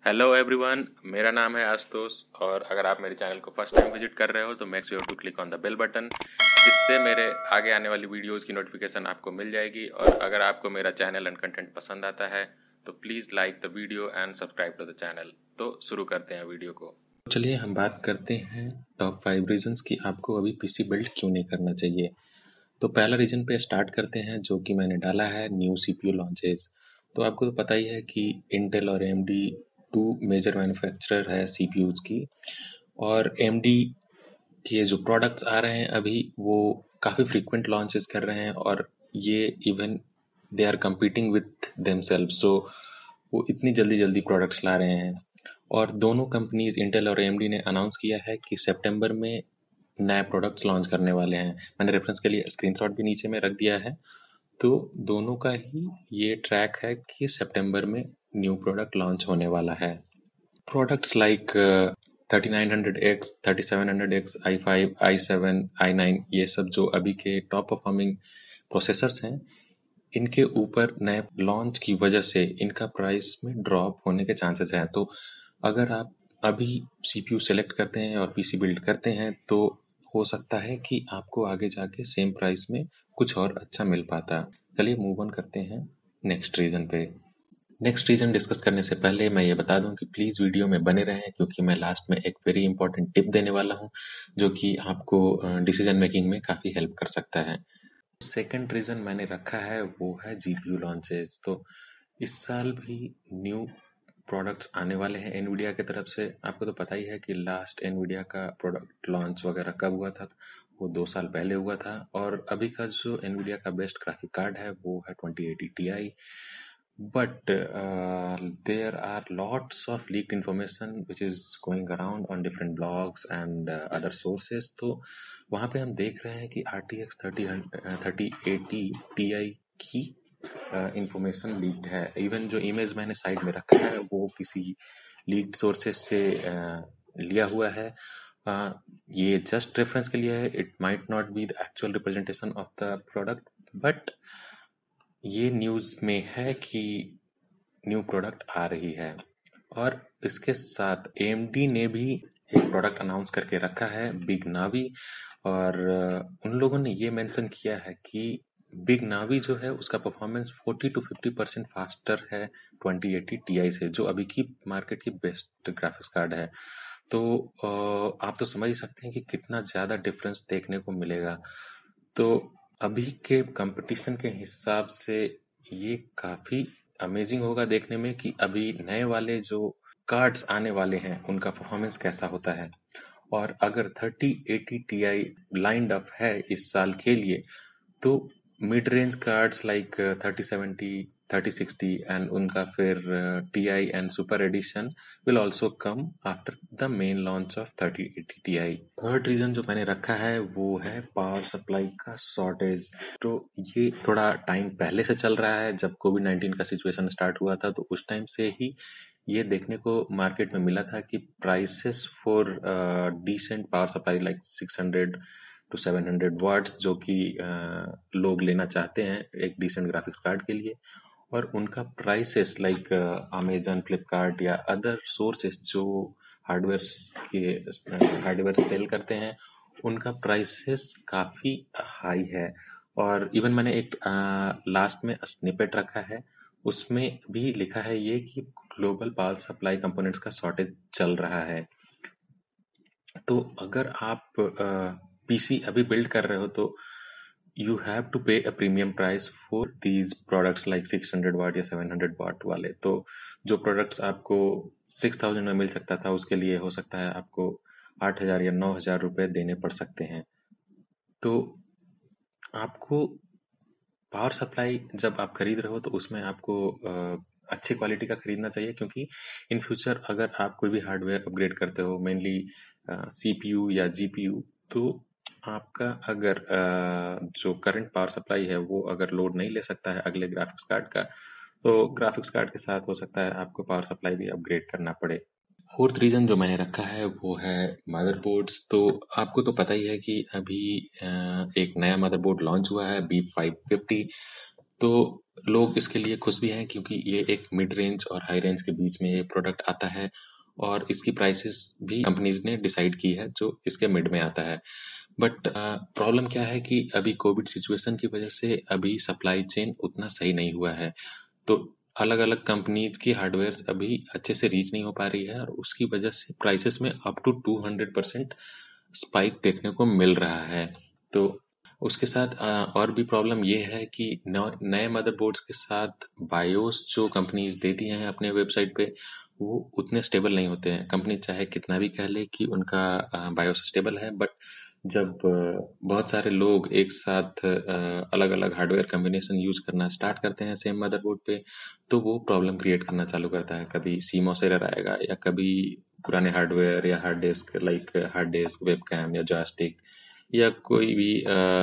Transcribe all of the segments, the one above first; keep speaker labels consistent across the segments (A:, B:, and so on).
A: Hello everyone, मेरा नाम है आशुतोष और अगर आप मेरे चैनल को फर्स्ट टाइम विजिट कर रहे हो तो make sure to click on the bell button. इससे मेरे आगे आने वाली वीडियोस की नोटिफिकेशन आपको मिल जाएगी और अगर आपको मेरा चैनल एंड कंटेंट पसंद आता है तो please like the video and subscribe to the channel. तो शुरू करते हैं वीडियो को। चलिए हम बात करते हैं टॉप 5 रीजंस कि आपको अभी पीसी बिल्ड क्यों नहीं करना चाहिए। तो पहला रीजन पे स्टार्ट करते हैं जो कि मैंने डाला है न्यू सीपीयू लॉन्चेस। तो आपको तो पता ही है कि इंटेल और एएमडी टू मेजर मैन्युफैक्चरर है सीपीयूज की, और एएमडी के जो प्रोडक्ट्स आ रहे हैं अभी वो काफ़ी फ्रीक्वेंट लॉन्चेस कर रहे हैं और ये even they are competing with themselves. So वो इतनी जल्दी जल्दी प्रोडक्ट्स ला रहे हैं और दोनों कंपनीज इंटेल और एएमडी ने अनाउंस किया है कि सितंबर में नए प्रोडक्ट्स लॉन्च करने वाले हैं। मैंने रेफरेंस के लिए स्क्रीनशॉट भी नीचे में रख दिया है। तो दोनों का ही ये ट्रैक है कि सितंबर में न्यू प्रोडक्ट लॉन्च होने वाला है। Products like 3900X, 3700X, i5, i7, i9 ये सब जो अभी के टॉप परफॉर्मिंग प्रोसेसर्स हैं, इनके ऊपर नए लॉन्च की वजह से इनका प्राइस में ड्रॉप होने के चांसेस हैं। तो अगर आप अभी सीपीयू सेलेक्ट करते हैं और पीसी बिल्ड करते हैं तो हो सकता है कि आपको आगे जाके सेम प्राइस में कुछ और अच्छा मिल पाता। चलिए मूव ऑन करते हैं नेक्स्ट रीजन पे। नेक्स्ट रीजन डिस्कस करने से पहले मैं ये बता दूं कि प्लीज़ वीडियो में बने रहें क्योंकि मैं लास्ट में एक वेरी इंपॉर्टेंट टिप देने वाला हूं जो कि आपको डिसीजन मेकिंग में काफ़ी हेल्प कर सकता है। सेकंड रीज़न मैंने रखा है वो है जीपीयू लॉन्चेस। तो इस साल भी न्यू प्रोडक्ट्स आने वाले हैं एनवीडिया की तरफ से। आपको तो पता ही है कि लास्ट एनवीडिया का प्रोडक्ट लॉन्च वगैरह कब हुआ था, वो 2 साल पहले हुआ था। और अभी का जो एनवीडिया का बेस्ट ग्राफिक कार्ड है वो है 2080 Ti। but there are lots of leaked information which is going around on different blogs and other sources। तो वहाँ पे हम देख रहे हैं कि RTX 3080 Ti की इंफॉर्मेशन लीक्ड है। इवन जो इमेज मैंने साइड में रखा है वो किसी लीक्ड सोर्सेस से लिया हुआ है। ये जस्ट रेफरेंस के लिए है, it might not be the actual representation of the product, but ये न्यूज़ में है कि न्यू प्रोडक्ट आ रही है। और इसके साथ AMD ने भी एक प्रोडक्ट अनाउंस करके रखा है, बिग नावी। और उन लोगों ने ये मेंशन किया है कि बिग नावी जो है उसका परफॉर्मेंस 40 to 50% फास्टर है 2080 Ti से, जो अभी की मार्केट की बेस्ट ग्राफिक्स कार्ड है। तो आप तो समझ ही सकते हैं कि कितना ज़्यादा डिफरेंस देखने को मिलेगा। तो अभी के कंपटीशन के हिसाब से ये काफ़ी अमेजिंग होगा देखने में कि अभी नए वाले जो कार्ड्स आने वाले हैं उनका परफॉर्मेंस कैसा होता है। और अगर 3080 Ti लाइंड अप है इस साल के लिए तो mid range cards like 3070, 3060 and उनका फिर Ti and super edition will also come after the main launch of 3080 Ti। Third reason जो मैंने रखा है वो है पावर सप्लाई का शॉर्टेज। तो ये थोड़ा टाइम पहले से चल रहा है, जब कोविड-19 का सिचुएशन स्टार्ट हुआ था तो उस टाइम से ही ये देखने को मार्केट में मिला था कि prices for decent power supply like 600 to 700 watts जो कि लोग लेना चाहते हैं एक डिसेंट ग्राफिक्स कार्ड के लिए, और उनका प्राइसेस लाइक अमेजन, फ्लिपकार्ट या अदर सोर्सेस जो हार्डवेयर सेल करते हैं उनका प्राइसेस काफ़ी हाई है। और इवन मैंने एक लास्ट में स्निपेट रखा है, उसमें भी लिखा है ये कि ग्लोबल पावर सप्लाई कंपोनेंट्स का शॉर्टेज चल रहा है। तो अगर आप पीसी अभी बिल्ड कर रहे हो तो you have to pay a premium price for these products like 600 watt या 700 वाट वाले। तो जो प्रोडक्ट्स आपको 6000 में मिल सकता था उसके लिए हो सकता है आपको 8000 या 9000 रुपए देने पड़ सकते हैं। तो आपको पावर सप्लाई जब आप खरीद रहे हो तो उसमें आपको अच्छी क्वालिटी का खरीदना चाहिए, क्योंकि इन फ्यूचर अगर आप कोई भी हार्डवेयर अपग्रेड करते हो, मेनली सीपीयू या जीपीयू, तो आपका अगर जो करंट पावर सप्लाई है वो अगर लोड नहीं ले सकता है अगले ग्राफिक्स कार्ड का, तो ग्राफिक्स कार्ड के साथ हो सकता है आपको पावर सप्लाई भी अपग्रेड करना पड़े। फोर्थ रीजन जो मैंने रखा है वो है मदरबोर्ड्स। तो आपको तो पता ही है कि अभी एक नया मदरबोर्ड लॉन्च हुआ है B550। तो लोग इसके लिए खुश भी हैं क्योंकि ये एक मिड रेंज और हाई रेंज के बीच में ये प्रोडक्ट आता है और इसकी प्राइसेस भी कंपनीज ने डिसाइड की है जो इसके मिड में आता है। बट प्रॉब्लम क्या है कि अभी कोविड सिचुएशन की वजह से अभी सप्लाई चेन उतना सही नहीं हुआ है, तो अलग-अलग कंपनीज की हार्डवेयर्स अभी अच्छे से रीच नहीं हो पा रही है और उसकी वजह से प्राइसेस में अप टू 200% स्पाइक देखने को मिल रहा है। तो उसके साथ और भी प्रॉब्लम ये है कि नए मदरबोर्ड्स के साथ बायोस जो कंपनीज देती हैं अपने वेबसाइट पे, वो उतने स्टेबल नहीं होते हैं। कंपनी चाहे कितना भी कह ले कि उनका बायोस स्टेबल है, बट जब बहुत सारे लोग एक साथ अलग-अलग हार्डवेयर कॉम्बिनेशन यूज़ करना स्टार्ट करते हैं सेम मदरबोर्ड पे, तो वो प्रॉब्लम क्रिएट करना चालू करता है। कभी सीमॉस एरर आएगा या कभी पुराने हार्डवेयर या हार्ड डिस्क, वेबकैम या जॉयस्टिक या कोई भी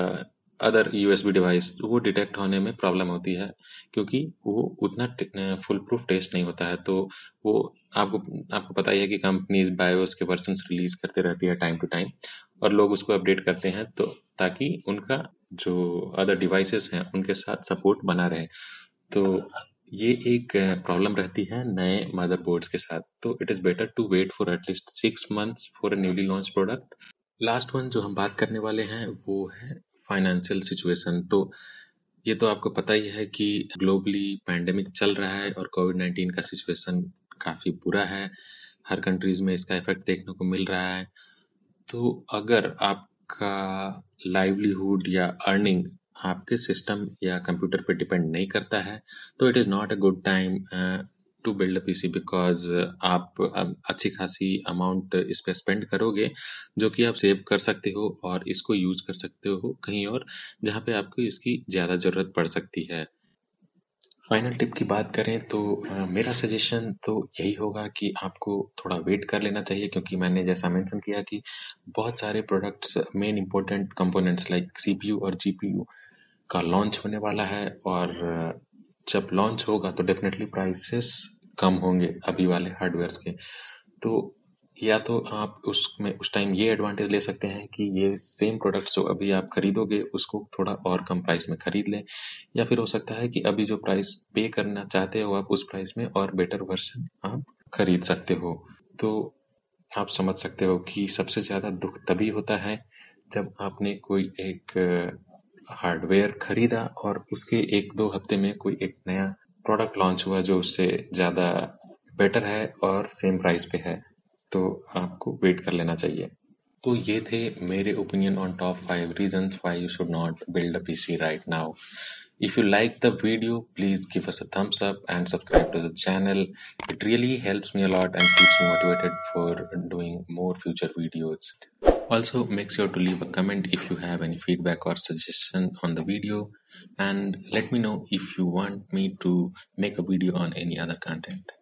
A: अदर यूएसबी डिवाइस वो डिटेक्ट होने में प्रॉब्लम होती है क्योंकि वो उतना फुल प्रूफ टेस्ट नहीं होता है। तो वो आपको आपको पता ही है कि कंपनीज बायोस के वर्जन्स रिलीज करते रहती है टाइम टू टाइम और लोग उसको अपडेट करते हैं तो ताकि उनका जो अदर डिवाइसेस हैं उनके साथ सपोर्ट बना रहे। तो ये एक प्रॉब्लम रहती है नए मदरबोर्ड्स के साथ। तो it is better to wait for at least 6 months for a newly launch product. Last one जो हम बात करने वाले हैं वो है फाइनेंशियल सिचुएशन। तो ये तो आपको पता ही है कि ग्लोबली पैंडेमिक चल रहा है और कोविड-19 का सिचुएशन काफ़ी बुरा है। हर कंट्रीज़ में इसका इफ़ेक्ट देखने को मिल रहा है। तो अगर आपका लाइवलीहुड या अर्निंग आपके सिस्टम या कंप्यूटर पे डिपेंड नहीं करता है, तो it is not a good time to build a PC because आप अच्छी खासी अमाउंट इस पे स्पेंड करोगे, जो कि आप सेव कर सकते हो और इसको यूज़ कर सकते हो कहीं और, जहाँ पे आपको इसकी ज़्यादा ज़रूरत पड़ सकती है। फाइनल टिप की बात करें तो मेरा सजेशन तो यही होगा कि आपको थोड़ा वेट कर लेना चाहिए क्योंकि मैंने जैसा मेंशन किया कि बहुत सारे products main important components like CPU और जीपीयू का लॉन्च होने वाला है और जब लॉन्च होगा तो डेफिनेटली प्राइसेस कम होंगे अभी वाले हार्डवेयर्स के। तो या तो आप उसमें उस टाइम ये एडवांटेज ले सकते हैं कि ये सेम प्रोडक्ट्स जो अभी आप खरीदोगे उसको थोड़ा और कम प्राइस में खरीद लें, या फिर हो सकता है कि अभी जो प्राइस पे करना चाहते हो आप उस प्राइस में और बेटर वर्जन आप खरीद सकते हो। तो आप समझ सकते हो कि सबसे ज़्यादा दुख तभी होता है जब आपने कोई एक हार्डवेयर खरीदा और उसके 1-2 हफ्ते में कोई एक नया प्रोडक्ट लॉन्च हुआ जो उससे ज़्यादा बेटर है और सेम प्राइस पे है, तो आपको वेट कर लेना चाहिए। तो ये थे मेरे opinion on top 5 reasons why you should not build a PC right now. If you like the video, please give us a thumbs up and subscribe to the channel. It really helps me a lot and keeps me motivated for doing more future videos. Also, make sure to leave a comment if you have any feedback or suggestion on the video, and let me know if you want me to make a video on any other content.